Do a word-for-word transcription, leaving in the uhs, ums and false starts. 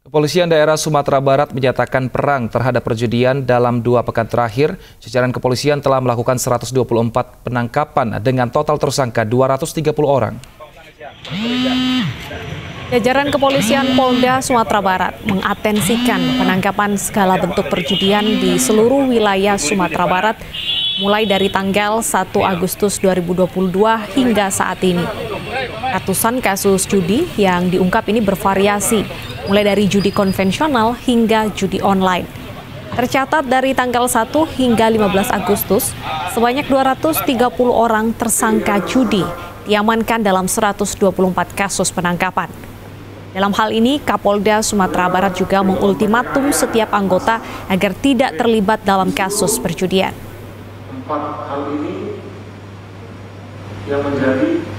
Kepolisian daerah Sumatera Barat menyatakan perang terhadap perjudian dalam dua pekan terakhir. Jajaran kepolisian telah melakukan seratus dua puluh empat penangkapan dengan total tersangka dua ratus tiga puluh orang. Jajaran kepolisian Polda Sumatera Barat mengatensikan penangkapan segala bentuk perjudian di seluruh wilayah Sumatera Barat mulai dari tanggal satu Agustus dua ribu dua puluh dua hingga saat ini. Ratusan kasus judi yang diungkap ini bervariasi, mulai dari judi konvensional hingga judi online. Tercatat dari tanggal satu hingga lima belas Agustus, sebanyak dua ratus tiga puluh orang tersangka judi diamankan dalam seratus dua puluh empat kasus penangkapan. Dalam hal ini, Kapolda Sumatera Barat juga mengultimatum setiap anggota agar tidak terlibat dalam kasus perjudian. Empat hal ini yang menjadi